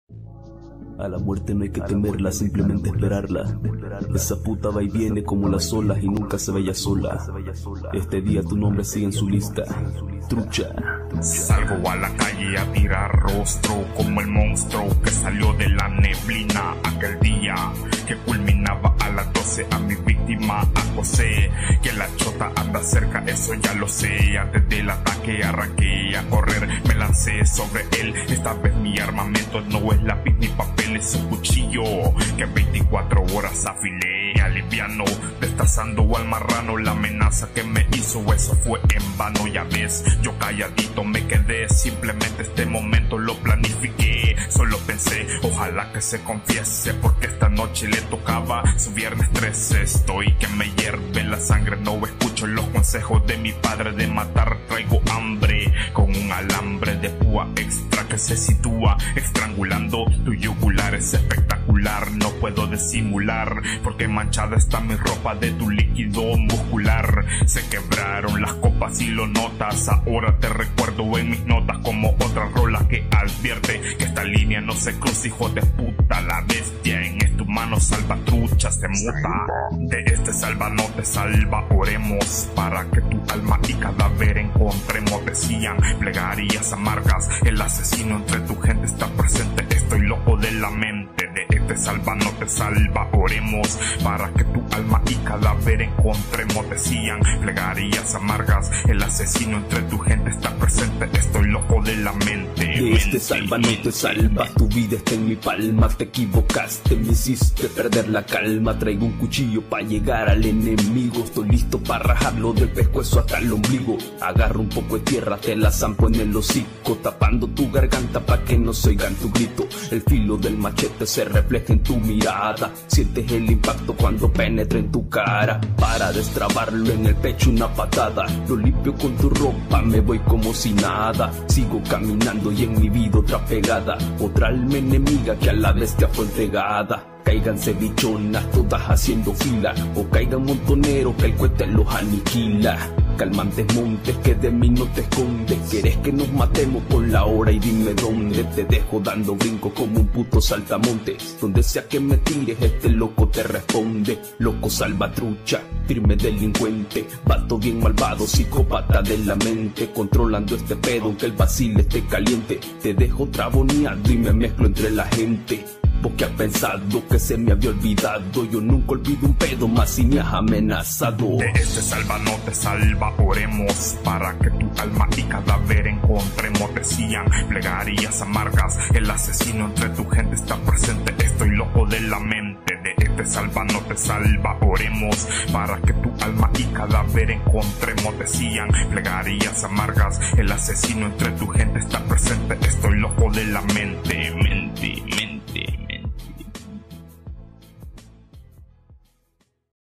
A la muerte no hay que temerla, simplemente esperarla. Esa puta va y viene como las olas y nunca se vaya sola. Este día tu nombre sigue en su lista, trucha. Salgo a la calle a tirar rostro como el monstruo que salió de la neblina aquel día que culminaba a las 12. A mi víctima acosé, que la chota anda cerca, eso ya lo sé. Antes del ataque arranqué a correr, me lancé sobre él. Esta vez mi armamento no es lápiz ni papel, es un cuchillo que 24 horas afilé. Aliviano, destazando al marrano. La amenaza que me hizo, eso fue en vano. Ya ves, yo calladito me quedé, simplemente este momento lo planifiqué. Solo pensé, ojalá que se confiese, porque esta noche le tocaba su viernes 13. Estoy que me hierve la sangre, no escucho los consejos de mi padre de matar. Traigo hambre con un alambre de púa extra que se sitúa estrangulando tu yugular. Es espectacular, no puedo disimular, porque manchada está mi ropa de tu líquido muscular. Se quebraron las copas y lo notas, ahora te recuerdo en mis notas como otra rola que advierte que esta línea no se cruza, hijo de puta. La bestia en tu mano salvatrucha se muta. De este salva no te salva, oremos para que tu alma y cadáver encontremos. Decían plegarias amargas, el asesino entre tu gente está presente. Estoy loco de la mente, de este salva no te salva, oremos para que tu alma y cadáver encontremos. Decían plegarias amargas, el asesino entre tu gente está presente. Estoy loco de la mente. De este salva no te salva, tu vida está en mi palma. Te equivocaste, me hiciste perder la calma. Traigo un cuchillo para llegar al enemigo. Estoy listo para rajarlo del pescuezo hasta el ombligo. Agarro un poco de tierra, te la zampo en el hocico, tapando tu garganta pa' que no se oigan tu grito. El filo del machete se refleja en tu mirada, sientes el impacto cuando penetra en tu cara. Para destrabarlo en el pecho una patada, lo limpio con tu ropa, me voy como si nada. Sigo caminando y en mi vida otra pegada, otra alma enemiga que a la bestia fue entregada. Cáiganse bichonas todas haciendo fila, o caigan montoneros que el cohete los aniquila. Calmantes montes que de mí no te escondes, quieres que nos matemos por la hora y dime dónde. Te dejo dando brinco como un puto saltamontes, donde sea que me tires este loco te responde. Loco salvatrucha, firme delincuente, vato bien malvado, psicópata de la mente, controlando este pedo que el vacile esté caliente. Te dejo traboneado y me mezclo entre la gente. ¿Vos qué has pensado que se me había olvidado? Yo nunca olvido un pedo más si me has amenazado. De este salva no te salva, oremos para que tu alma y cadáver encontremos. Decían plegarias amargas, el asesino entre tu gente está presente. Estoy loco de la mente. De este salva no te salva, oremos para que tu alma y cadáver encontremos. Decían plegarias amargas, el asesino entre tu gente está presente. Estoy loco de la mente.